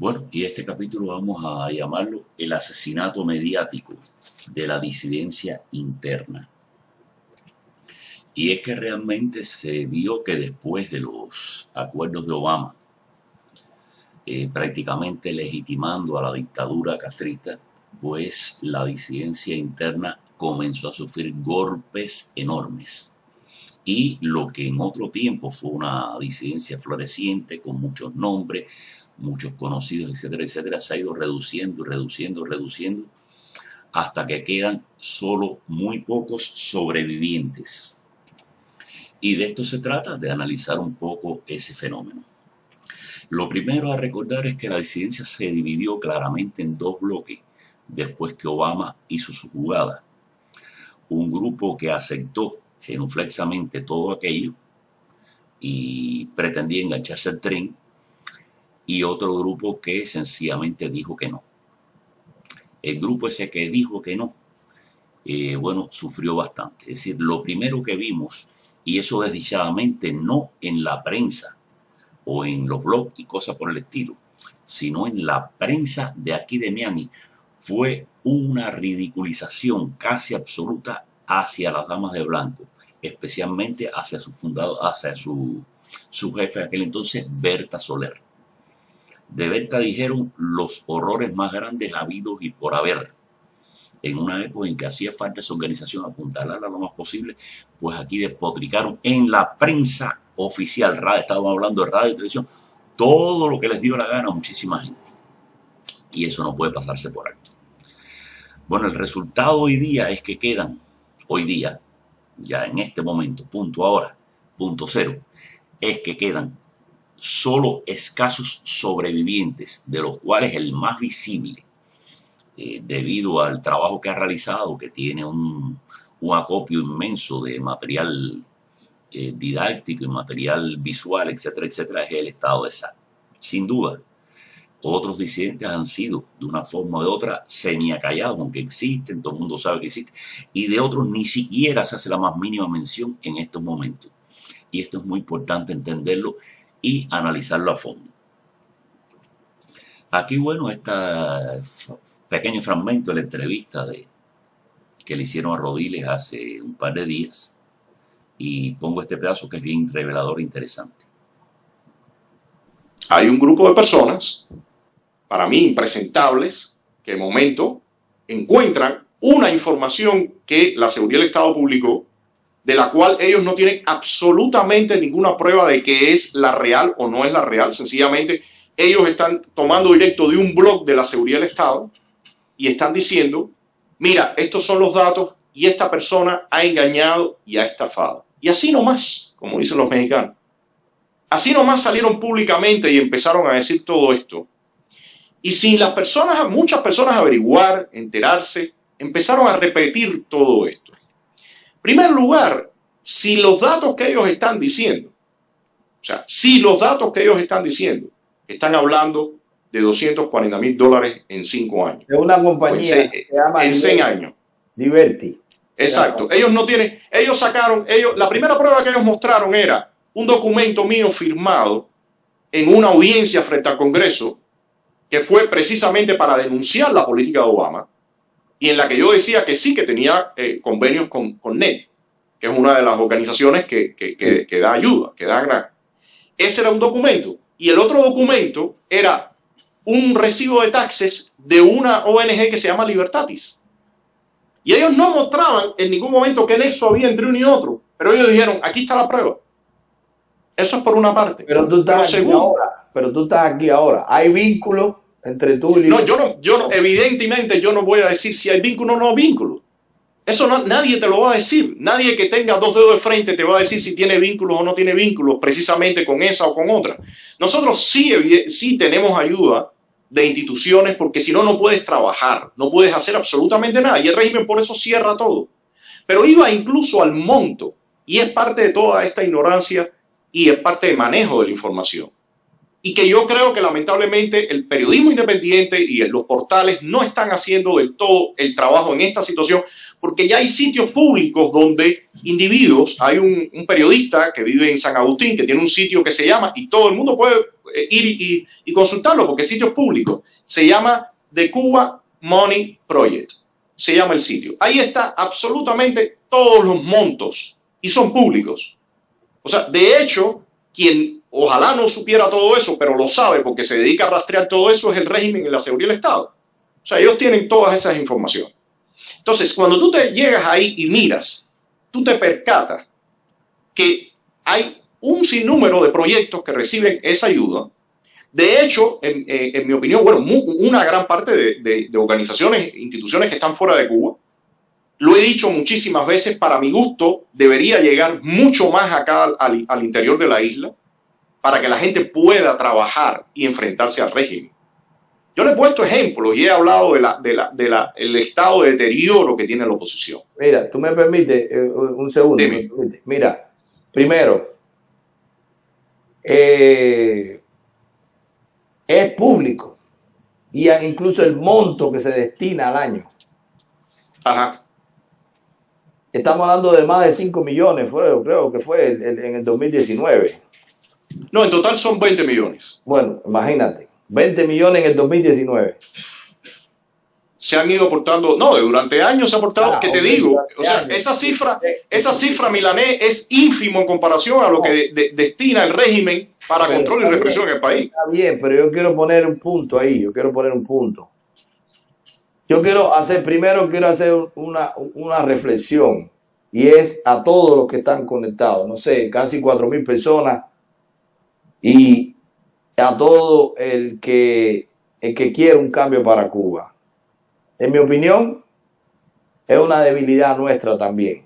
Bueno, y este capítulo vamos a llamarlo el asesinato mediático de la disidencia interna. Y es que realmente se vio que después de los acuerdos de Obama, prácticamente legitimando a la dictadura castrista, pues la disidencia interna comenzó a sufrir golpes enormes. Y lo que en otro tiempo fue una disidencia floreciente, con muchos nombres, muchos conocidos, etcétera, etcétera, se ha ido reduciendo, hasta que quedan solo muy pocos sobrevivientes. Y de esto se trata, de analizar un poco ese fenómeno. Lo primero a recordar es que la disidencia se dividió claramente en dos bloques después que Obama hizo su jugada. Un grupo que aceptó genuflexamente todo aquello y pretendía engancharse al tren, y otro grupo que sencillamente dijo que no. El grupo ese que dijo que no, bueno, sufrió bastante. Es decir, lo primero que vimos, y eso desdichadamente no en la prensa o en los blogs y cosas por el estilo, sino en la prensa de aquí de Miami, fue una ridiculización casi absoluta hacia las damas de blanco, especialmente hacia su fundador, hacia su jefe de aquel entonces, Berta Soler. De Berta dijeron los horrores más grandes habidos y por haber. En una época en que hacía falta esa organización, apuntalarla lo más posible, pues aquí despotricaron en la prensa oficial, estábamos hablando de radio y televisión, todo lo que les dio la gana a muchísima gente. Y eso no puede pasarse por alto. Bueno, el resultado hoy día es que quedan, hoy día, ya en este momento, punto ahora, punto cero, es que quedan solo escasos sobrevivientes, de los cuales el más visible, debido al trabajo que ha realizado, que tiene un acopio inmenso de material didáctico y material visual, etcétera, etcétera, es el estado de SAT. Sin duda, otros disidentes han sido, de una forma o de otra, semiacallados, aunque existen, todo el mundo sabe que existen, y de otros ni siquiera se hace la más mínima mención en estos momentos. Y esto es muy importante entenderlo y analizarlo a fondo. Aquí, bueno, este pequeño fragmento de la entrevista que le hicieron a Rodiles hace un par de días, y pongo este pedazo que es bien revelador e interesante. Hay un grupo de personas, para mí impresentables, que de momento encuentran una información que la Seguridad del Estado publicó, de la cual ellos no tienen absolutamente ninguna prueba de que es la real o no es la real. Sencillamente ellos están tomando directo de un blog de la Seguridad del Estado y están diciendo, mira, estos son los datos y esta persona ha engañado y ha estafado. Y así nomás, como dicen los mexicanos, así nomás salieron públicamente y empezaron a decir todo esto. Y sin las personas, muchas personas averiguar, enterarse, empezaron a repetir todo esto. En primer lugar, si los datos que ellos están diciendo, o sea, si los datos que ellos están diciendo, están hablando de $240,000 en 5 años. De una compañía que se llama en 100 años. Liberty. Exacto. Ellos no tienen, la primera prueba que ellos mostraron era un documento mío firmado en una audiencia frente al Congreso, que fue precisamente para denunciar la política de Obama, y en la que yo decía que sí, que tenía convenios con NED, que es una de las organizaciones que da ayuda, que da grant. Ese era un documento. Y el otro documento era un recibo de taxes de una ONG que se llama Libertatis. Y ellos no mostraban en ningún momento qué nexo había entre uno y otro, pero ellos dijeron, aquí está la prueba. Eso es por una parte. Pero tú estás aquí ahora. ¿Hay vínculo entre tú y No, yo no, evidentemente yo no voy a decir si hay vínculo o no vínculo. Eso nadie te lo va a decir. Nadie que tenga dos dedos de frente te va a decir si tiene vínculos o no tiene vínculos precisamente con esa o con otra. Nosotros sí tenemos ayuda de instituciones, porque si no, no puedes trabajar, no puedes hacer absolutamente nada. Y el régimen por eso cierra todo. Pero iba incluso al monto, y es parte de toda esta ignorancia y es parte del manejo de la información. Y que yo creo que lamentablemente el periodismo independiente y los portales no están haciendo del todo el trabajo en esta situación, porque ya hay sitios públicos donde individuos, hay un periodista que vive en San Agustín, que tiene un sitio que se llama, y todo el mundo puede ir y consultarlo porque el sitio es público. Se llama The Cuba Money Project. Se llama el sitio. Ahí está absolutamente todos los montos y son públicos. O sea, de hecho, quien ojalá no supiera todo eso, pero lo sabe porque se dedica a rastrear todo eso, es el régimen y la seguridad del Estado. O sea, ellos tienen todas esas informaciones. Entonces, cuando tú te llegas ahí y miras, tú te percatas que hay un sinnúmero de proyectos que reciben esa ayuda. De hecho, en mi opinión, bueno, una gran parte de organizaciones, instituciones que están fuera de Cuba, lo he dicho muchísimas veces, para mi gusto, debería llegar mucho más acá al interior de la isla para que la gente pueda trabajar y enfrentarse al régimen. Yo le he puesto ejemplos y he hablado del estado de deterioro que tiene la oposición. Mira, tú me permites un segundo. Dime. Mira, primero, es público y incluso el monto que se destina al año. Ajá. Estamos hablando de más de 5 millones, creo que fue en el 2019. No, en total son 20 millones. Bueno, imagínate, 20 millones en el 2019. Se han ido aportando, no, durante años se ha aportado, que te digo, o sea, años. esa cifra, Milanés, es ínfimo en comparación a lo que destina el régimen para control y represión en el país. Está bien, pero yo quiero poner un punto ahí, Primero quiero hacer una reflexión, y es a todos los que están conectados, no sé, casi 4.000 personas, y a todo el que quiere un cambio para Cuba. En mi opinión, es una debilidad nuestra también,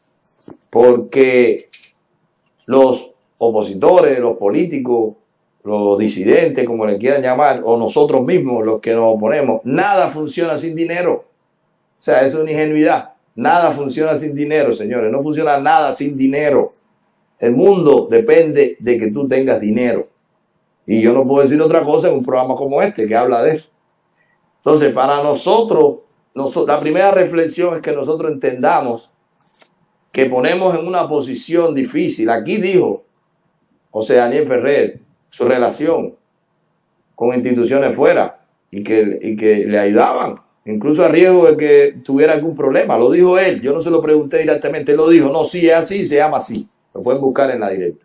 porque los opositores, los políticos, los disidentes, como le quieran llamar, o nosotros mismos, los que nos oponemos, nada funciona sin dinero. O sea, es una ingenuidad. Nada funciona sin dinero, señores. No funciona nada sin dinero. El mundo depende de que tú tengas dinero. Y yo no puedo decir otra cosa en un programa como este que habla de eso. Entonces, para nosotros, la primera reflexión es que nosotros entendamos que ponemos en una posición difícil. Aquí dijo José Daniel Ferrer su relación con instituciones fuera y que le ayudaban, incluso a riesgo de que tuviera algún problema. Lo dijo él, yo no se lo pregunté directamente, él lo dijo, no, sí es así, se llama así. Lo pueden buscar en la directa.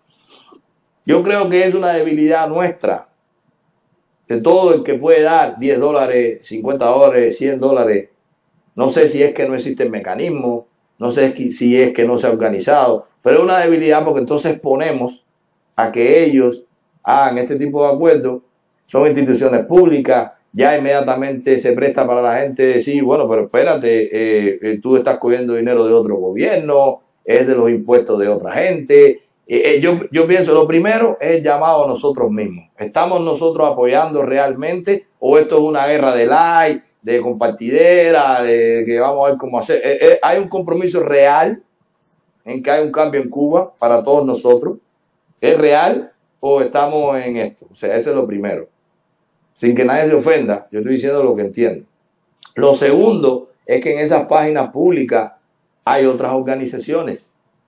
Yo creo que es una debilidad nuestra, de todo el que puede dar 10 dólares, 50 dólares, 100 dólares. No sé si es que no existe el mecanismo, no sé si es que no se ha organizado, pero es una debilidad porque entonces ponemos a que ellos hagan este tipo de acuerdos. Son instituciones públicas, ya inmediatamente se presta para la gente decir, bueno, pero espérate, tú estás cogiendo dinero de otro gobierno, es de los impuestos de otra gente. Yo pienso, lo primero es el llamado a nosotros mismos. ¿Estamos nosotros apoyando realmente o esto es una guerra de like, de compartidera, de que vamos a ver cómo hacer? ¿Hay un compromiso real en que hay un cambio en Cuba para todos nosotros? ¿Es real o estamos en esto? O sea, eso es lo primero. Sin que nadie se ofenda, yo estoy diciendo lo que entiendo. Lo segundo es que en esas páginas públicas hay otras organizaciones.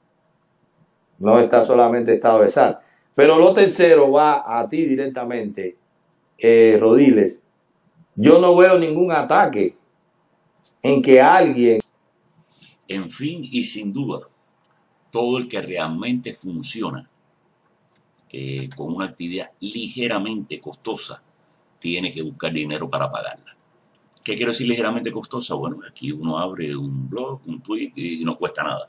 No está solamente Estado de Sal. Pero lo tercero va a ti directamente, Rodiles. Yo no veo ningún ataque en que alguien... En fin, y sin duda, todo el que realmente funciona con una actividad ligeramente costosa tiene que buscar dinero para pagarla. ¿Qué quiero decir ligeramente costosa? Bueno, aquí uno abre un blog, un tweet y no cuesta nada.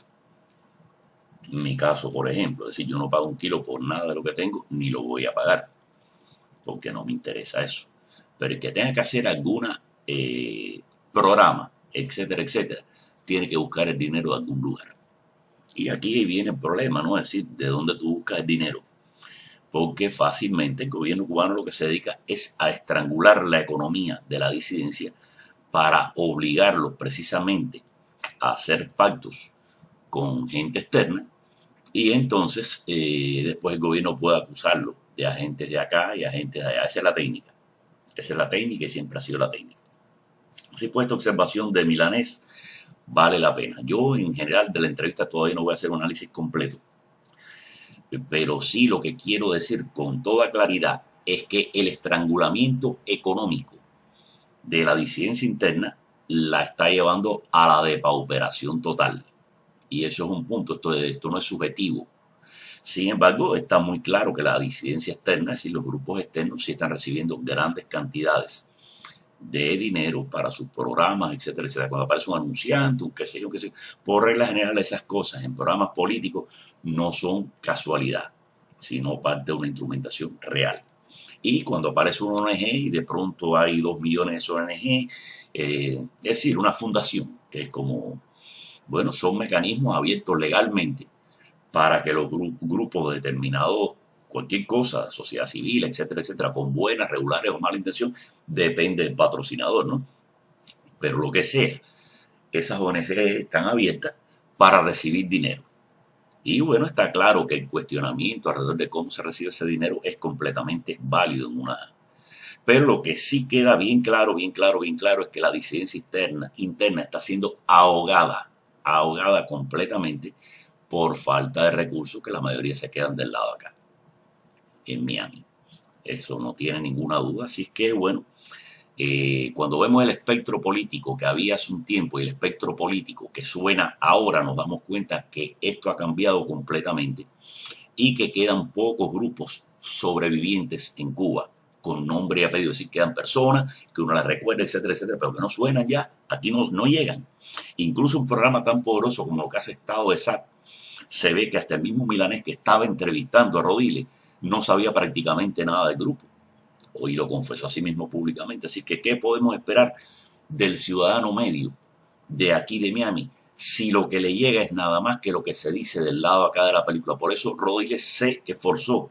En mi caso, por ejemplo, es decir, yo no pago un kilo por nada de lo que tengo, ni lo voy a pagar, porque no me interesa eso. Pero el que tenga que hacer alguna programa, etcétera, etcétera, tiene que buscar el dinero de algún lugar. Y aquí viene el problema, ¿no? Es decir, ¿de dónde tú buscas el dinero? Porque fácilmente el gobierno cubano lo que se dedica es a estrangular la economía de la disidencia para obligarlos precisamente a hacer pactos con gente externa y entonces después el gobierno puede acusarlo de agentes de acá y agentes de allá. Esa es la técnica. Esa es la técnica y siempre ha sido la técnica. Así pues, esta observación de Milanés vale la pena. Yo en general de la entrevista todavía no voy a hacer un análisis completo, Pero sí lo que quiero decir con toda claridad es que el estrangulamiento económico de la disidencia interna la está llevando a la depauperación total. Y eso es un punto, esto no es subjetivo. Sin embargo, está muy claro que la disidencia externa, es decir, los grupos externos, sí están recibiendo grandes cantidades de dinero para sus programas, etcétera, etcétera. Cuando aparece un anunciante, un qué sé yo, por regla general esas cosas en programas políticos no son casualidad, sino parte de una instrumentación real. Y cuando aparece una ONG y de pronto hay 2 millones de ONG, es decir, una fundación, que es como, bueno, son mecanismos abiertos legalmente para que los grupos determinados, cualquier cosa, sociedad civil, etcétera, etcétera, con buenas, regulares o mala intención, depende del patrocinador, ¿no? Pero lo que sea, esas ONG están abiertas para recibir dinero. Y bueno, está claro que el cuestionamiento alrededor de cómo se recibe ese dinero es completamente válido en una. Pero lo que sí queda bien claro, bien claro, bien claro es que la disidencia interna está siendo ahogada completamente por falta de recursos, que la mayoría se quedan del lado acá, en Miami. Eso no tiene ninguna duda. Así es que, bueno, cuando vemos el espectro político que había hace un tiempo y el espectro político que suena ahora, nos damos cuenta que esto ha cambiado completamente y que quedan pocos grupos sobrevivientes en Cuba con nombre y apellido, es decir, quedan personas que uno las recuerda, etcétera, etcétera, pero que no suenan ya, aquí no llegan. Incluso un programa tan poderoso como lo que hace Estado de SAT, se ve que hasta el mismo milanés que estaba entrevistando a Rodríguez no sabía prácticamente nada del grupo. Hoy lo confesó a sí mismo públicamente. Así que, ¿qué podemos esperar del ciudadano medio de aquí de Miami si lo que le llega es nada más que lo que se dice del lado acá de la película? Por eso Rodríguez se esforzó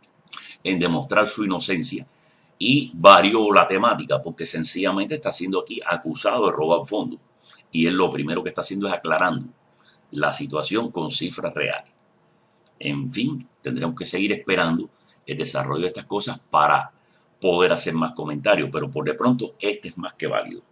en demostrar su inocencia y varió la temática, porque sencillamente está siendo aquí acusado de robar fondos. Y él lo primero que está haciendo es aclarando la situación con cifras reales. En fin, tendremos que seguir esperando el desarrollo de estas cosas para poder hacer más comentarios, pero por de pronto este es más que válido.